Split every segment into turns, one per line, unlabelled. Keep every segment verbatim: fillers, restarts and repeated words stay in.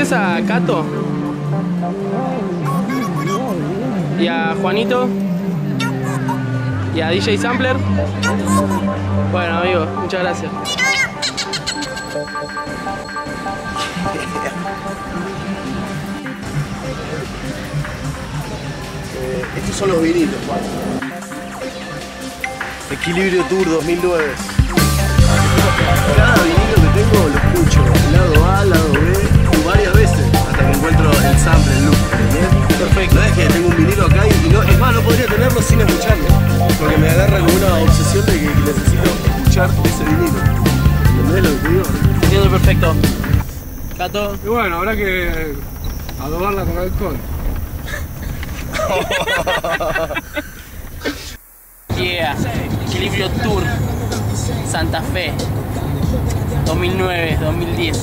¿Conoces a Cato? ¿Y a Juanito? ¿Y a D J Sampler? Bueno, amigo, muchas gracias.
eh, estos son los vinilos, Juan. Equilibrio Tour dos mil nueve. Cada vinilo que tengo lo escucho, lado A, lado B, varias veces, hasta que encuentro el sample, el loop. ¿Bien? Perfecto. No es que tengo un vinilo acá y no, es más, no podría tenerlo sin escucharlo, porque me agarra como una obsesión de que necesito escuchar ese vinilo. ¿Entendés lo que te digo?
Entiendo perfecto. Cato.
Y bueno, habrá que adobarla con alcohol.
Yeah, Equilibrio Tour Santa Fe dos mil nueve dos mil diez.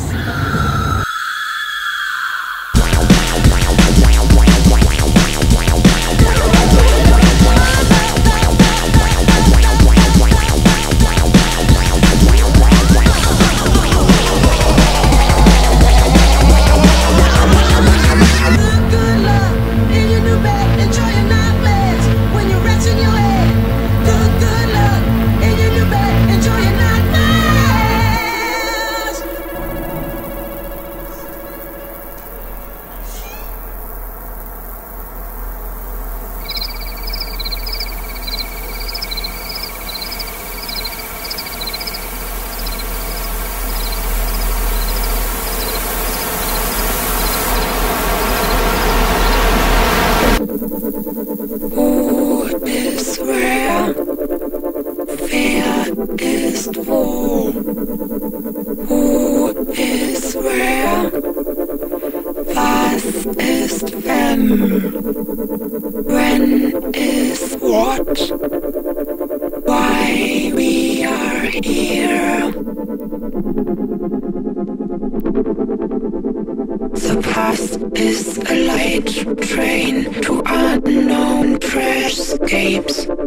The past is a light train to unknown presscapes.